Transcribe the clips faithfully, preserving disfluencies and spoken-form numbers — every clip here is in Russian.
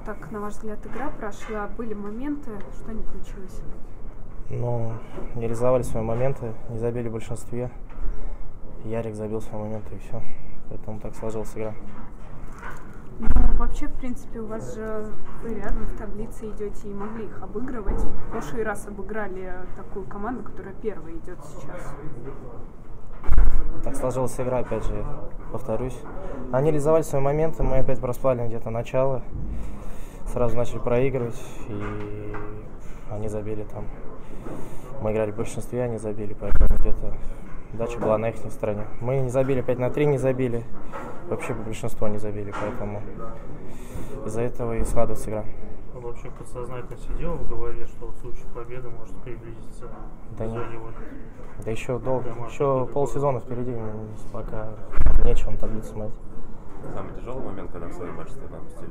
так, на ваш взгляд, игра прошла? Были моменты, что не получилось? Ну, не реализовали свои моменты, не забили в большинстве. Ярик забил свои моменты и все. Поэтому так сложилась игра. Ну, вообще, в принципе, у вас же вы рядом в таблице идете и могли их обыгрывать. В прошлый раз обыграли такую команду, которая первая идет сейчас. Так сложилась игра, опять же, повторюсь. Они реализовали свои моменты, мы опять проспали где-то начало. Сразу начали проигрывать, и они забили там. Мы играли в большинстве, они забили, поэтому где-то дача была на их стороне. Мы не забили, пять на три не забили. Вообще большинство не забили, поэтому из-за этого и складывается игра. Он вообще подсознательно сидел в голове, что в случае победы может приблизиться да к зоне вылета? Да еще долго, Домашний еще полсезона впереди, пока нечего на таблицу смотреть. Самый тяжелый момент, когда в свой матч допустили?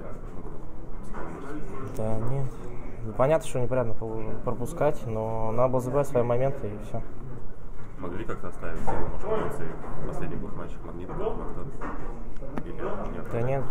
Да нет. Понятно, что неприятно пропускать, но надо было забивать свои моменты и все. Могли как-то оставить силу, может, эмоции в последних двух матчах магнитом как-то? Или нет? Да нет.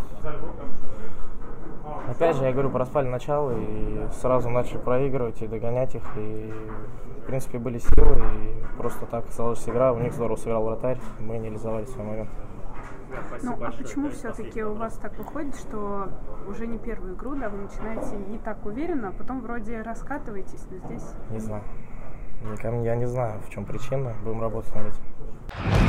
Опять же, я говорю, проспали начало и сразу начали проигрывать и догонять их. И, в принципе, были силы, и просто так сложилась игра. У них здорово сыграл вратарь, мы не реализовали свой момент. Ну, а почему все-таки у вас так выходит, что уже не первую игру, да, вы начинаете не так уверенно, а потом вроде раскатываетесь, но здесь... Не знаю. Я не знаю, в чем причина. Будем работать над этим.